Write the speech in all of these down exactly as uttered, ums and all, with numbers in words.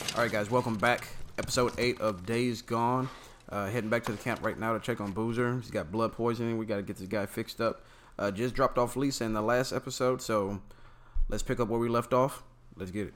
Alright guys, welcome back. Episode eight of Days Gone. Uh, heading back to the camp right now to check on Boozer. He's got blood poisoning. We got to get this guy fixed up. Uh, just dropped off Lisa in the last episode, so let's pick up where we left off. Let's get it.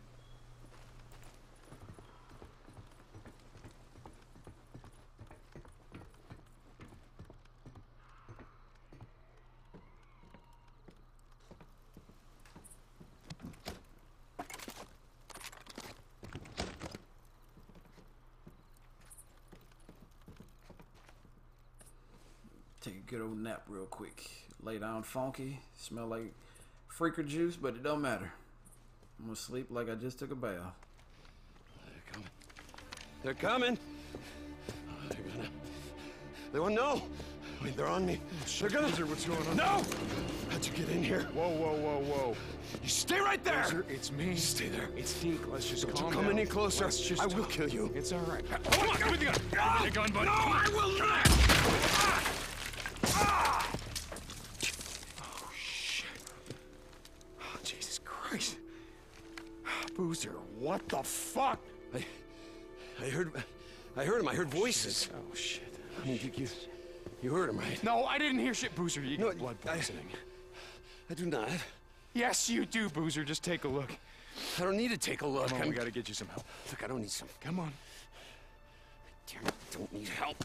Take a good old nap real quick. Lay down funky. Smell like freaker juice, but it don't matter. I'm gonna sleep like I just took a bath. They're coming. They're coming. Oh, they're gonna. They won't know. Wait, they're on me. They're gonna. Boozer, what's going on? No! How'd you get in here? Whoa, whoa, whoa, whoa. You stay right there! Boozer, it's me. Stay there. It's Deke. Let's just Don't calm you come down. any closer. Let's just I will talk. kill you. It's all right. Come on, with the gun. Give me the gun, buddy. No, I will not! Ah! Ah! Oh, shit. Oh, Jesus Christ. Boozer, what the fuck? I, I heard, I heard him. I heard voices. Oh, shit. I mean, you, you heard him, right? No, I didn't hear shit, Boozer. You No, got blood I- poisoning. I do not. Yes, you do, Boozer. Just take a look. I don't need to take a look. Come on, I'm, we gotta get you some help. Look, I don't need some. Come on. Damn it, I don't need help.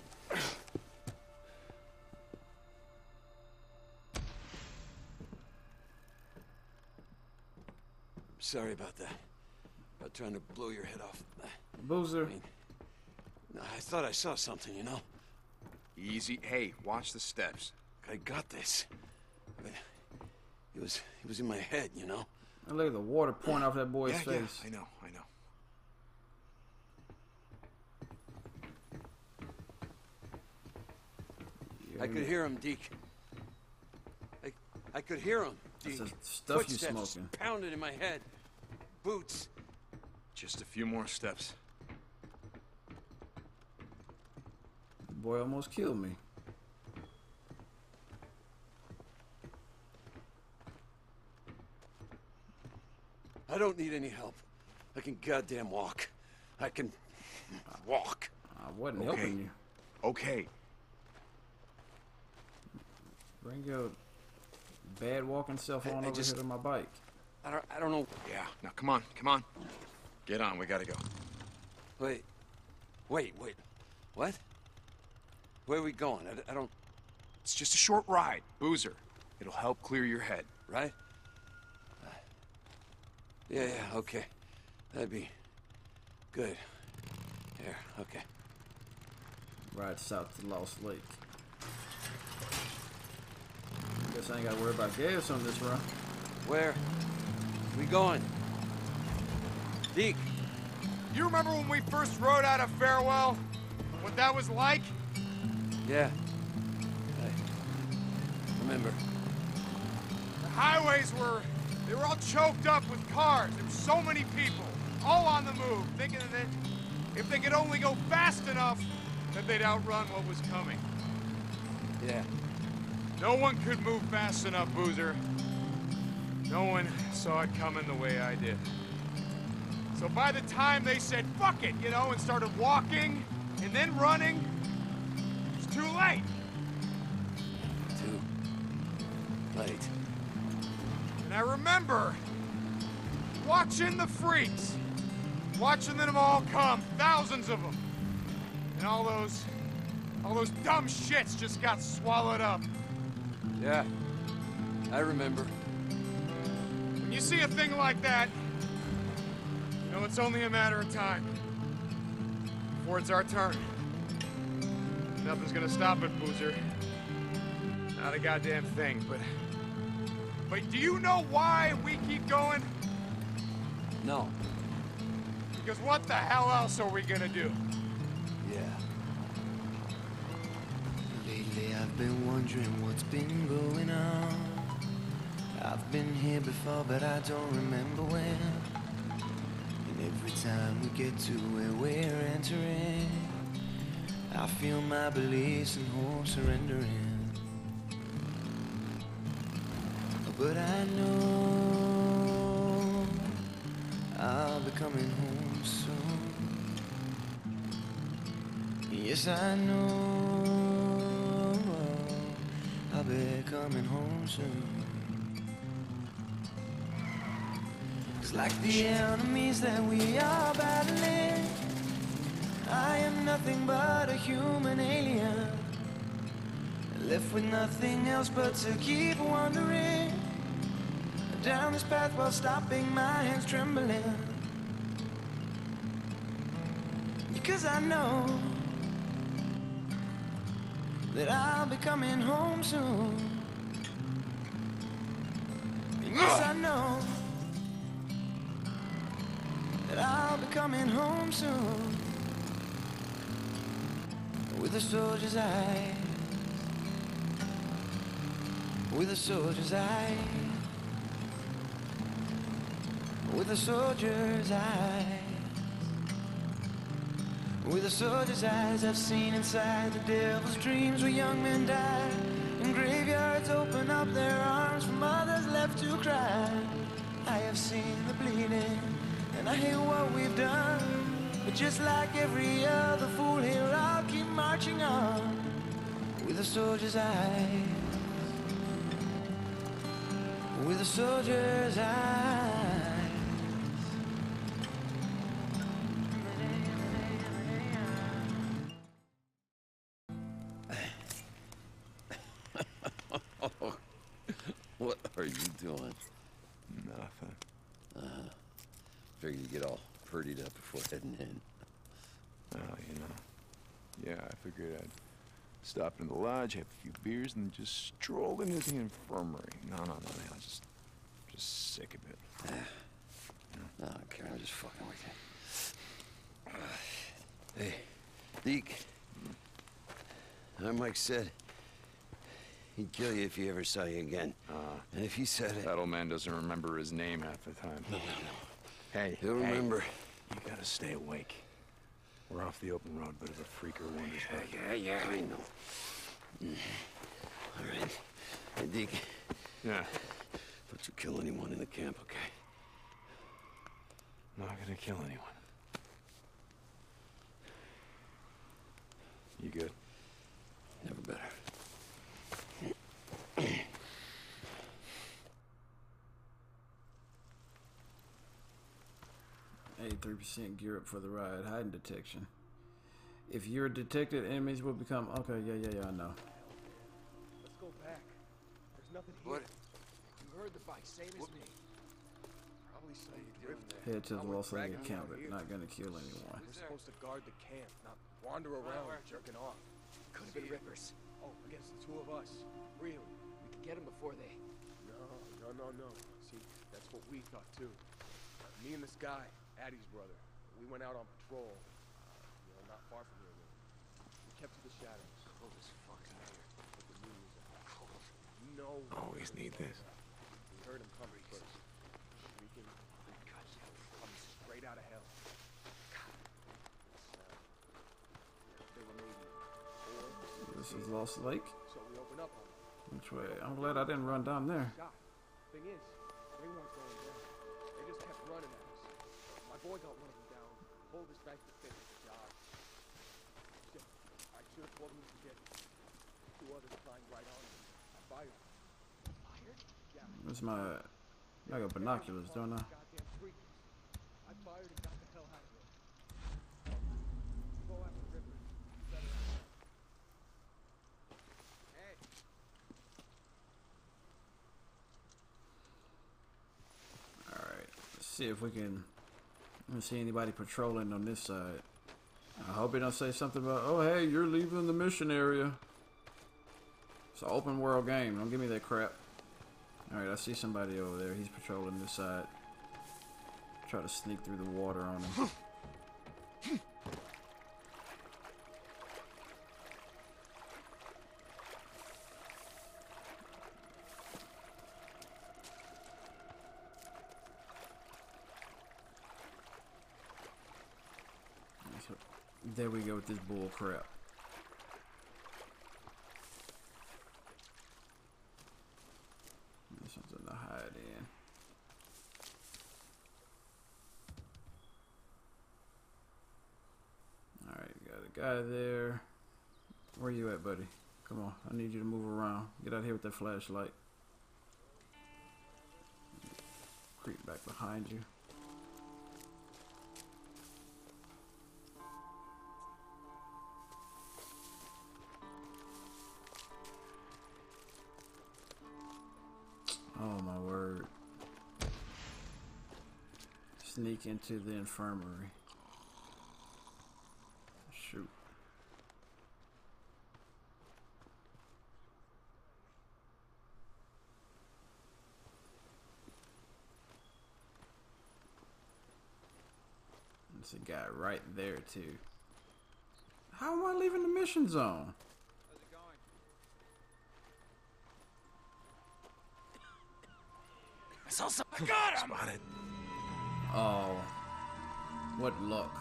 Sorry about that. About trying to blow your head off. Boozer. I mean, no, I thought I saw something, you know? Easy. Hey, watch the steps. I got this. I mean, it was, it was in my head, you know? And look at the water pouring off that boy's Yeah, face. yeah, I know, I know. Yeah, I could hear him, Deke. I, I could hear him, That's Deke. the stuff you Footsteps smoking. pounding in my head. Boots. Just a few more steps. Boy almost killed me. I don't need any help. I can goddamn walk. I can walk. I wasn't Okay. helping you. Okay. Bring your bad walking self I- on I over just- here to my bike. I don't, I don't know. Yeah, now come on, come on. Get on, we gotta go. Wait. Wait, wait. What? Where are we going? I, I don't... It's just a short ride. Boozer. It'll help clear your head. Right? Uh, yeah, yeah, okay. That'd be good. Here, okay. Ride south to Lost Lake. Guess I ain't gotta worry about gas on this run. Where? We going? Deke. You remember when we first rode out of Farewell? What that was like? Yeah. I remember. The highways were... they were all choked up with cars. There were so many people, all on the move, thinking that if they could only go fast enough, that they'd outrun what was coming. Yeah. No one could move fast enough, Boozer. No one saw it coming the way I did. So by the time they said, fuck it, you know, and started walking, and then running, it's too late. Too late. And I remember watching the freaks, watching them all come, thousands of them. And all those, all those dumb shits just got swallowed up. Yeah. I remember. When you see a thing like that, you know it's only a matter of time before it's our turn. Nothing's gonna stop it, Boozer. Not a goddamn thing, but... But do you know why we keep going? No. Because what the hell else are we gonna do? Yeah. Lately I've been wondering what's been going on. I've been here before, but I don't remember when. And every time we get to where we're entering, I feel my beliefs and hope surrendering. But I know I'll I'll be coming home soon. Yes, I know I'll be coming home soon. It's like the enemies that we are battling, I am nothing but a human alien, left with nothing else but to keep wandering down this path while stopping my hands trembling. Because I know that I'll be coming home soon. And yes, I know that I'll be coming home soon. With a soldier's eye, with a soldier's eye, with a soldier's eyes, with a soldier's eyes. I've seen inside the devil's dreams where young men die, and graveyards open up their arms for mothers left to cry. I have seen the bleeding, and I hate what we've done, but just like every other fool here, I'll keep marching on with a soldier's eyes, with a soldier's eyes. What are you doing? Nothing. Uh, figured you get all purdied up before heading in. Oh, you know. Yeah, I figured I'd stop in the lodge, have a few beers, and just stroll into the infirmary. No, no, no, man. I'm just, just sick of it. No, I don't care. I'm just fucking with you. Hey, Deke. Like Mike said, he'd kill you if he ever saw you again. Uh, and if he said it... That old man doesn't remember his name half the time. No, no, no. Hey, He'll hey, remember. You gotta stay awake. We're off the open road, but if a freaker wanders back. Yeah, yeah, I know. Mm. All right. Hey, Deke. Yeah. Don't you kill anyone in the camp, okay? Not gonna kill anyone. You good? Never better. eighty-three percent gear up for the ride. Hiding detection. If you're detected, enemies will become... Okay, yeah, yeah, yeah, I know. Let's go back. There's nothing here. What? You heard the bike, same as me. Probably some drifter. Head to the Lost Lake encampment. Not gonna kill anyone. We're supposed to guard the camp, not wander around jerking off. Could have been rippers. Oh, against the two of us. Really? We could get them before they... No, no, no, no. See, that's what we thought too. Uh, me and this guy, Addie's brother, we went out on patrol. Uh, you know, not far from here. We kept to the shadows. Cold as fuck tonight. But the moon was cold. You know... Always need this. We heard him coming first. Shrieking, coming straight out of hell. They were maybe four. This is Lost Lake. So we open up on them. Which way? I'm glad I didn't run down there. Shot. Thing is, they weren't going down. They just kept running at us. My boy got one of them down, pulled his knife to finish the job. Shit. I should have told him to get two others climbed right on him. I fired. Fired? Yeah. Where's my... I got binoculars, don't I? Goddamn freakers. I fired and got the hell out of there. Go after the river. Better out. Hey. Alright, let's see if we can... I don't see anybody patrolling on this side. I hope he don't say something about, oh hey, you're leaving the mission area. It's an open world game, don't give me that crap. Alright, I see somebody over there. He's patrolling this side. Try to sneak through the water on him. There we go with this bull crap. There's something to hide in. a guy there. Where you at, buddy? Come on, I need you to move around. Get out here with that flashlight. Creep back behind you. Oh my word. Sneak into the infirmary. Shoot. There's a guy right there too. How am I leaving the mission zone? How's it going? I saw some. I got him! Spotted. Oh, what luck.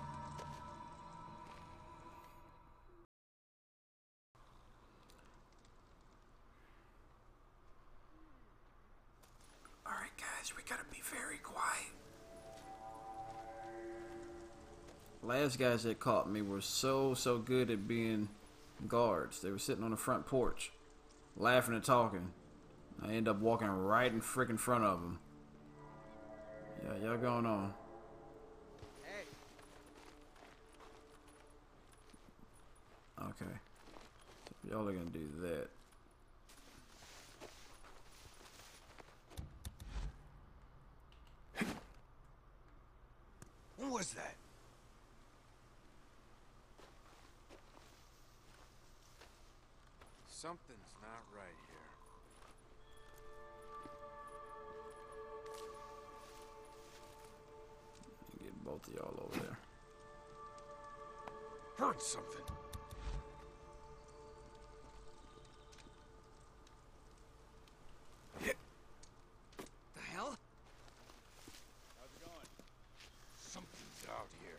Alright guys, we gotta be very quiet. Last guys that caught me were so, so good at being guards. They were sitting on the front porch, laughing and talking. I end up walking right in freaking front of them. Yeah, y'all going on. Hey. Okay. So y'all are gonna do that. What was that? Something's not right here. Get both of y'all over there. Heard something. The hell? How's it going? Something's out here.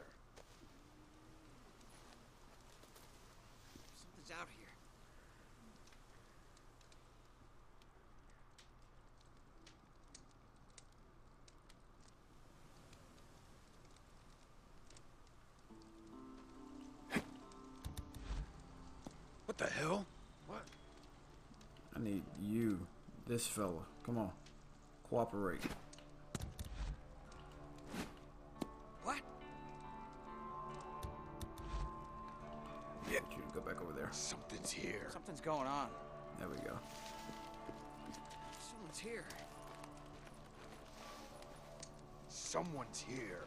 Something's out here. What the hell? What? I need you, this fella. Come on. Cooperate. What? Get you to go back over there. Something's here. Something's going on. There we go. Someone's here. Someone's here.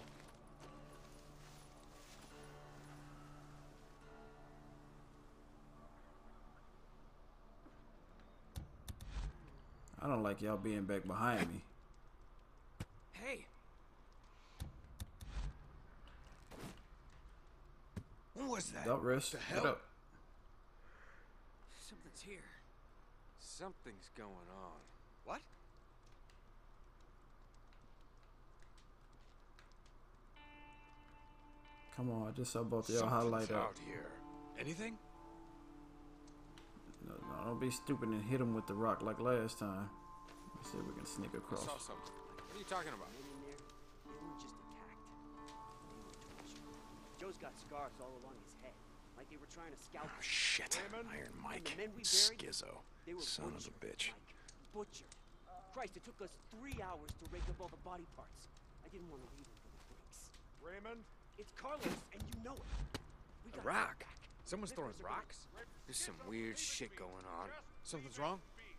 I don't like y'all being back behind me. Hey. What was that? Don't rest. The Get hell? up. Something's here. Something's going on. What? Come on, I just saw both of y'all Something's highlight up. out here. Anything? No, no, don't be stupid and hit him with the rock like last time. Let's see if we can sneak I across. saw something. What are you talking about? Men in there, they weren't just attacked. They were tortured. Joe's got scars all along his head, like they were trying to scalp Oh, him. shit. Raymond? Iron And Mike. the men we buried, Schizo. they were Son of a butchered, bitch. Like, butchered. Christ, it took us three hours to rake up all the body parts. I didn't want to leave him for the freaks. Raymond? It's Carlos, and you know it. We A gotta rock? go back. Someone's throwing Members are gonna- rocks? There's some weird shit going on. Something's wrong?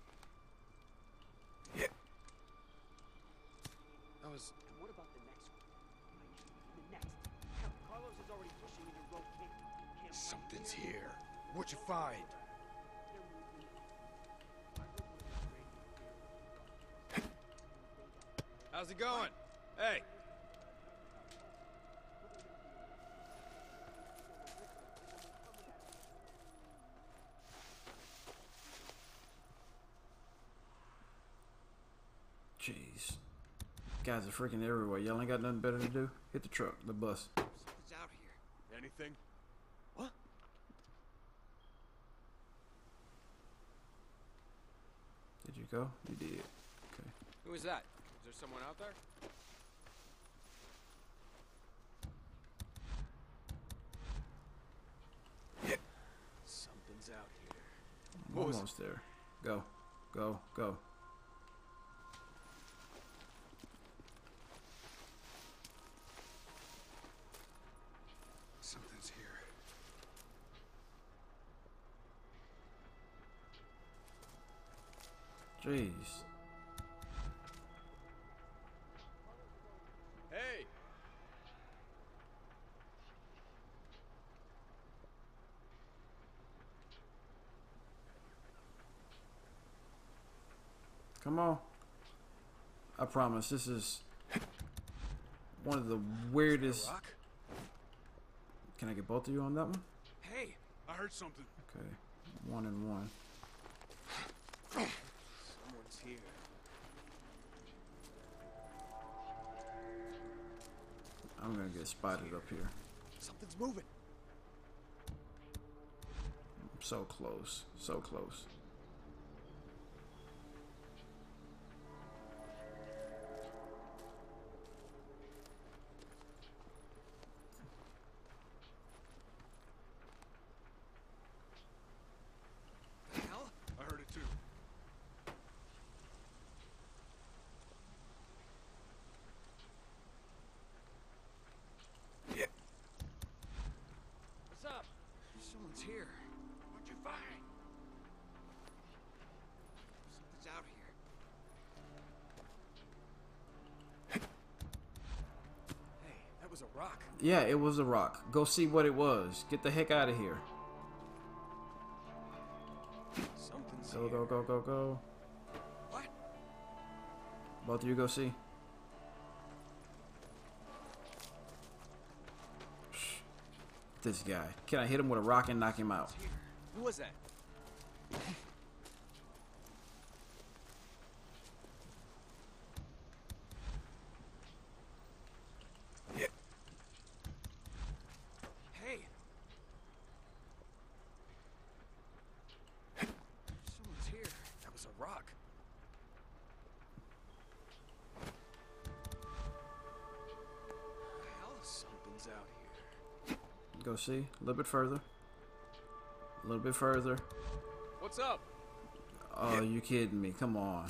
That was... And what about the next one? Like, the next. Hell, Carlos is already pushing into road camp. Camp Something's here. What'd you find? How's it going? Hey! Jeez. Guys are freaking everywhere. Y'all ain't got nothing better to do? Hit the truck, the bus. Something's out here. Anything? What? Did you go? You did. Okay. Who is that? Is there someone out there? was Almost there. Go. Go. Go. Something's here. Jeez. Hey! Come on. I promise this is one of the weirdest. Rock? Can I get both of you on that one? Hey, I heard something. Okay. One and one. Someone's here. I'm gonna get spotted up here. Something's moving. So close. So close. The hell? I heard it too. Yeah. What's up? Someone's here. What'd you find? Something's out here. Hey, that was a rock. Yeah, it was a rock. Go see what it was. Get the heck out of here. Something's Go, here. go, go, go, go. What? Both of you go see. Shh. This guy. Can I hit him with a rock and knock him out? Here. Who was that? Yeah. Hey. Someone's here. That was a rock. The hell? Something's out here. Go see. A little bit further. A little bit further. What's up? Oh, you kidding me? Come on.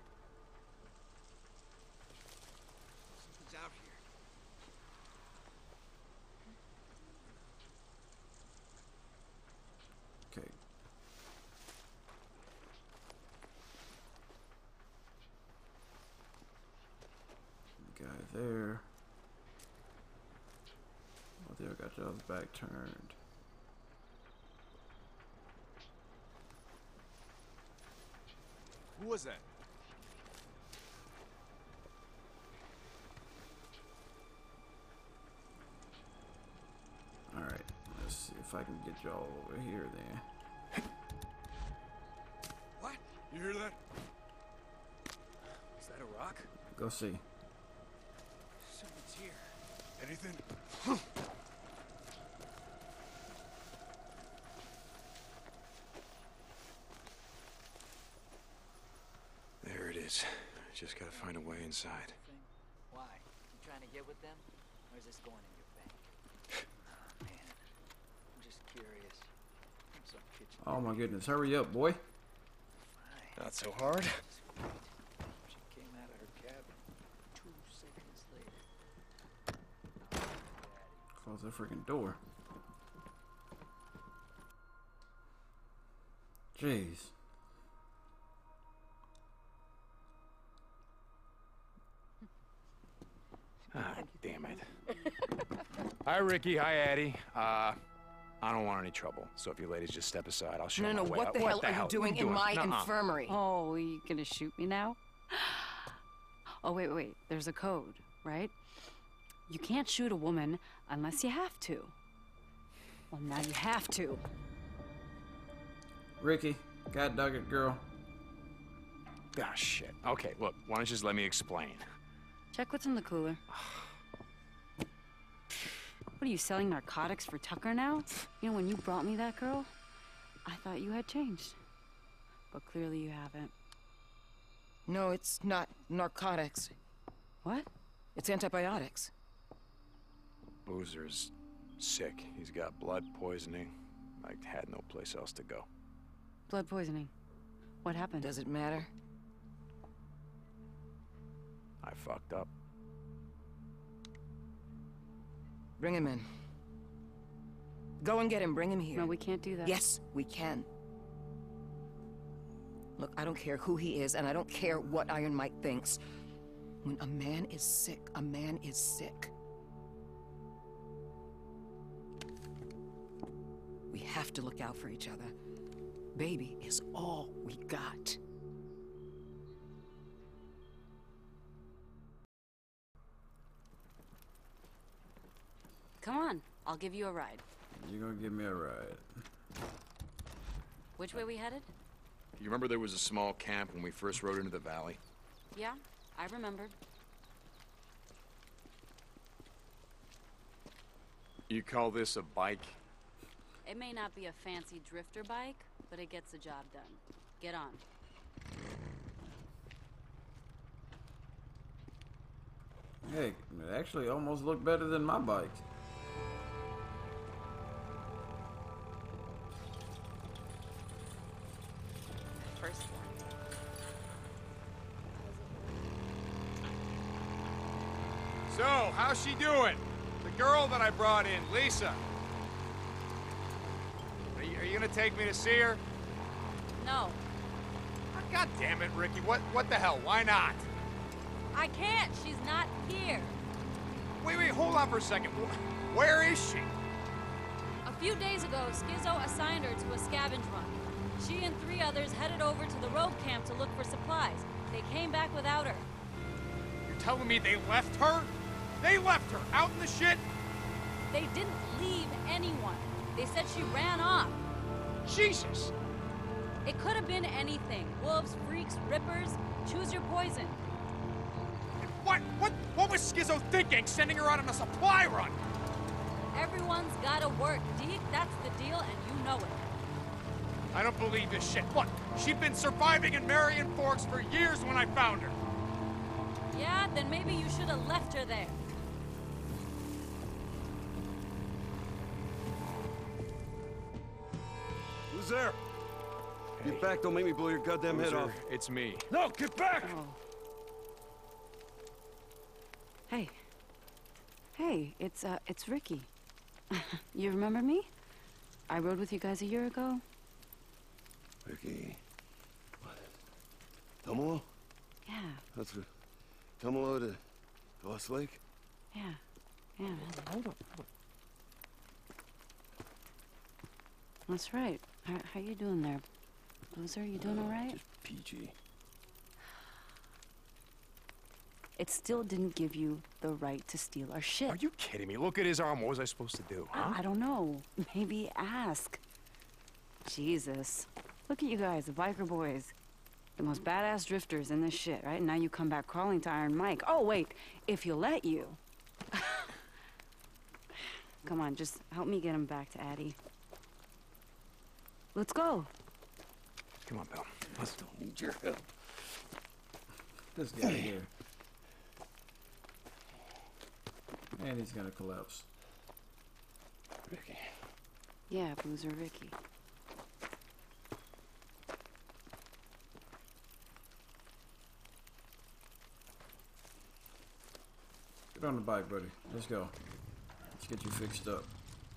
Something's out here. Okay. Guy there. Oh, there, got y'all's back turned. Who was that? All right. Let's see if I can get y'all over here then. What? You hear that? Is that a rock? Go see. Someone's here. Anything? There it is. Just gotta find a way inside. Why? You trying to get with them? Or is this going in your bank? Oh, man. I'm just curious. Some kitchen. Oh my goodness. Hurry up, boy. Fine. Not so hard. That's great. She came out of her cabin two seconds later. Close the freaking door. Jeez. Ah, damn it. Hi, Ricky. Hi, Addie. Uh, I don't want any trouble, so if you ladies just step aside, I'll show No, my no, way. what Uh, the hell are you doing What in my Nuh-uh. infirmary? Oh, are you gonna shoot me now? Oh, wait, wait, wait. There's a code, right? You can't shoot a woman unless you have to. Well, now you have to. Ricky, God dug it, girl. Ah, shit. Okay, look, why don't you just let me explain? Check what's in the cooler. What are you, selling narcotics for Tucker now? You know, when you brought me that girl, I thought you had changed. But clearly you haven't. No, it's not narcotics. What? It's antibiotics. Boozer's sick. He's got blood poisoning. I had no place else to go. Blood poisoning. What happened? Does it matter? I fucked up. Bring him in. Go and get him, bring him here. No, we can't do that. Yes, we can. Look, I don't care who he is, and I don't care what Iron Mike thinks. When a man is sick, a man is sick. We have to look out for each other. Baby is all we got. Come on, I'll give you a ride. You're gonna give me a ride. Which way we headed? You remember there was a small camp when we first rode into the valley? Yeah, I remembered. You call this a bike? It may not be a fancy drifter bike, but it gets the job done. Get on. Hey, it actually almost looked better than my bike. First one. So, how's she doing? The girl that I brought in, Lisa. Are you, are you gonna take me to see her? No, Ah, God damn it, Ricky. What, what the hell? Why not? I can't. She's not here. Wait, wait, hold on for a second. Wh- Where is she? A few days ago, Schizo assigned her to a scavenge run. She and three others headed over to the road camp to look for supplies. They came back without her. You're telling me they left her? They left her out in the shit? They didn't leave anyone. They said she ran off. Jesus! It could have been anything. Wolves, freaks, rippers. Choose your poison. And what, what, what was Schizo thinking, sending her out on a supply run? Everyone's gotta work, Deke. That's the deal, and you know it. I don't believe this shit. Look, she'd been surviving in Marion Forks for years when I found her. Yeah, then maybe you should have left her there. Who's there? Get back, don't make me blow your goddamn head off. It's me. No, get back! Oh. Hey. Hey, it's, uh, it's Ricky. You remember me? I rode with you guys a year ago. Ricky. What? Tumalo? Yeah, That's a... Tumalo to Lost Lake? yeah, yeah. Hold up. That's right. How, how you doing there, Boozer? You doing all right? Just peachy. It still didn't give you the right to steal our shit. Are you kidding me? Look at his arm. What was I supposed to do? Huh? I, I don't know. Maybe ask. Jesus. Look at you guys, the biker boys. The most badass drifters in this shit, right? And now you come back crawling to Iron Mike. Oh, wait. If he'll let you. Come on, just help me get him back to Addie. Let's go. Come on, pal. I don't need your help. This guy here. And he's gonna collapse. Ricky. Yeah, Boozer Ricky. Get on the bike, buddy. Let's go. Let's get you fixed up.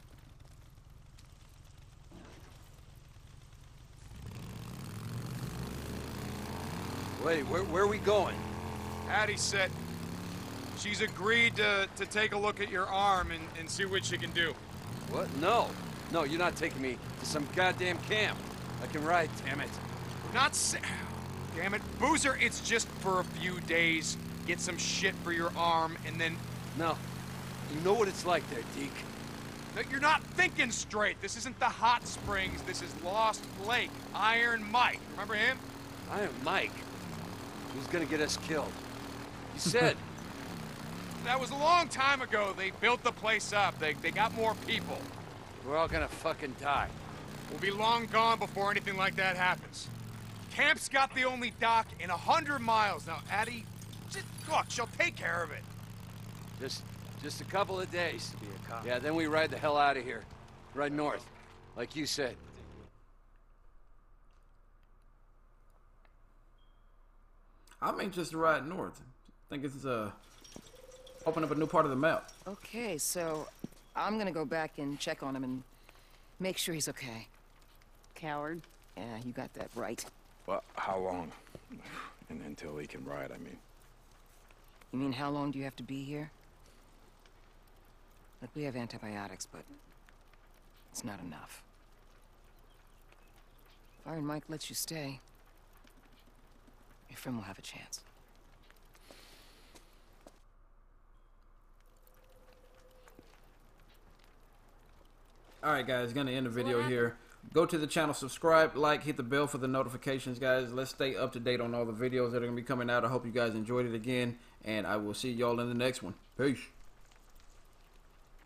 Wait, where, where are we going? Addie said she's agreed to, to take a look at your arm and, and see what she can do. What? No. No, you're not taking me to some goddamn camp. I can ride, damn it. Not sa- Damn it. Boozer, it's just for a few days. Get some shit for your arm, and then... No. You know what it's like there, Deke. No, you're not thinking straight. This isn't the hot springs. This is Lost Lake. Iron Mike. Remember him? Iron Mike. Who's gonna get us killed? You said. That was a long time ago. They built the place up. They, they got more people. We're all gonna fucking die. We'll be long gone before anything like that happens. Camp's got the only dock in a hundred miles. Now, Addie, just look, she'll take care of it. Just, just a couple of days. Yeah, then we ride the hell out of here. Right north, like you said. I'm anxious to ride north. I think it's uh open up a new part of the map. Okay, so I'm gonna go back and check on him and make sure he's okay. Coward. Yeah, you got that right. Well, how long? And until he can ride, I mean. You mean how long do you have to be here? Look, we have antibiotics, but it's not enough. If Iron Mike lets you stay, your friend will have a chance. Alright guys, gonna end the video here. Go to the channel, subscribe, like, hit the bell for the notifications, guys. Let's stay up to date on all the videos that are gonna be coming out. I hope you guys enjoyed it again, and I will see y'all in the next one. Peace.